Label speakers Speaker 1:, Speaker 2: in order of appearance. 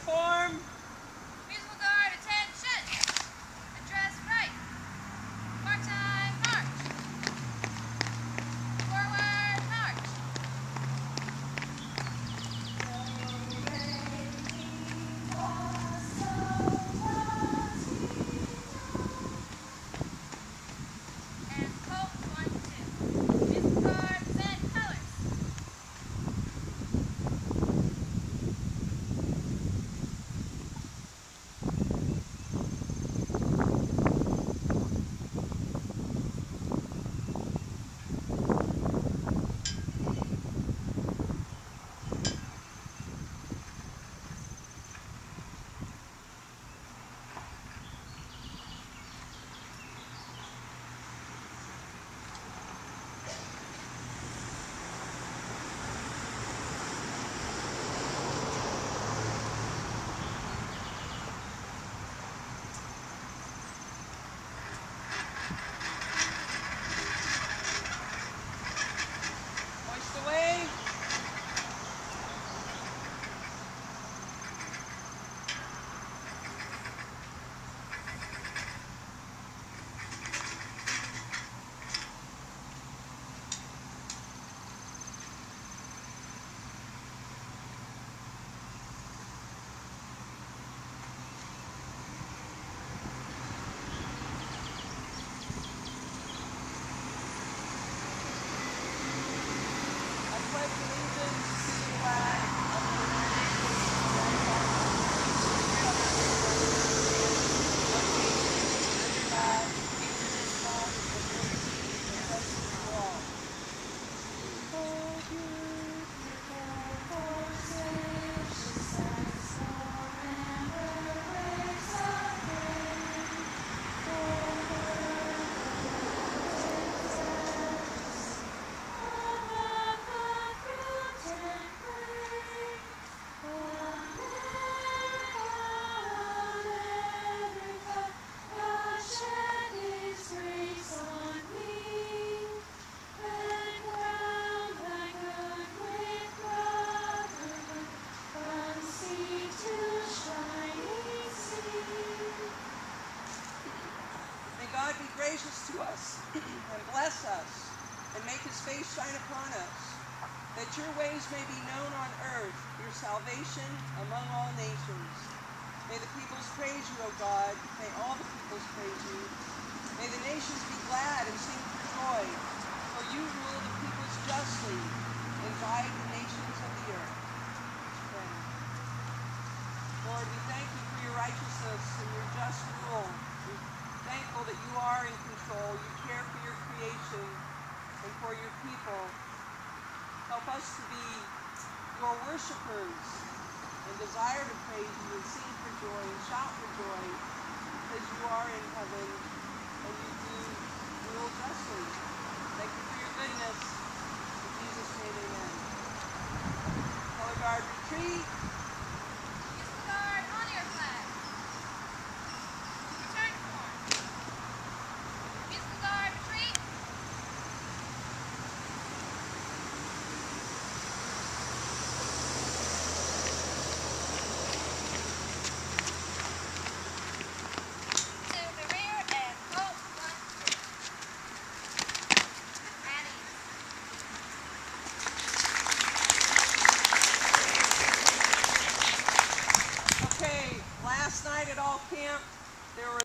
Speaker 1: form.
Speaker 2: Musical guard, attention! Address right. Part-time march. Forward march. And Colt 1-2. Musical guard, present colors.
Speaker 1: Hoist away. I pledge allegiance to the flag of the United States of America, and to the republic for which it stands, one nation, under God, indivisible, with liberty and justice for all. May God be gracious to us and bless us and make his face shine upon us, that your ways may be known on earth, your salvation among all nations. May the peoples praise you, O God. May all the peoples praise you. May the nations be glad and sing for joy, for you rule the peoples justly and guide the nations of the earth. Amen. Lord, we thank you for your righteousness and your just rule. We're thankful that you are in control. You care for your creation and for your people. Help us to be your worshipers and desire to praise you and sing for joy and shout for joy, because you are in heaven and you do rule justly. Thank you for your goodness. In Jesus' name, amen. Color guard retreat.
Speaker 2: Musical guard, honor your flag. Return form. Musical guard, retreat. To the rear and Colt 1-2. At ease.
Speaker 1: Okay, last night at all camp, there were